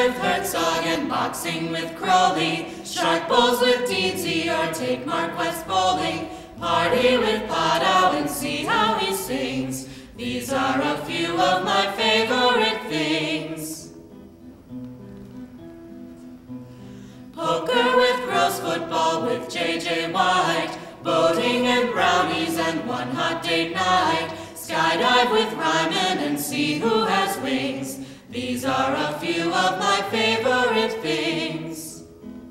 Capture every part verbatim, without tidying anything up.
with Herzog and boxing with Croley, shark bowls with Deansy or take Mark West bowling, party with Pottow and see how he sings. These are a few of my favorite things. Poker with Gross, football with J J White, boating and brownies and one hot date night, skydive with Reimann and see who has wings. These are a few of my favorite things.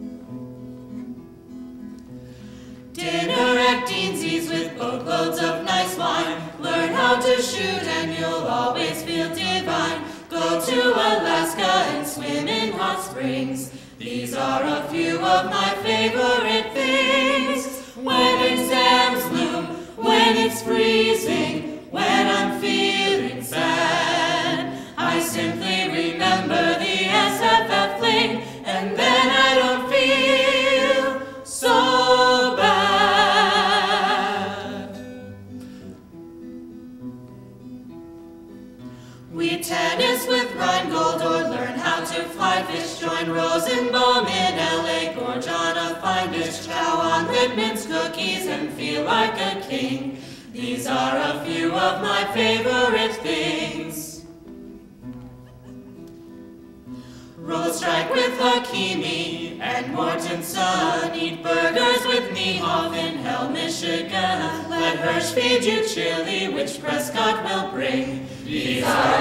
Dinner at Deansy's with boatloads of nice wine, learn how to shoot and you'll always feel divine. Go to Alaska and swim in hot springs. These are a few of my favorite things. When exams loom, when it's freezing, when I'm feeling sad, I simply remember the S F F fling, and then I don't feel so bad. We tennis with Reingold or learn how to fly fish, join Rosenbaum in L A, gorge on a fine dish, Chow on Litmans cookies and feel like a king. These are a few of my favorite things. Roll strike with Hakimi and Mortenson, eat burgers with Niehoff in Hell, Michigan. Let Hirsch feed you chili, which Prescott will bring. These are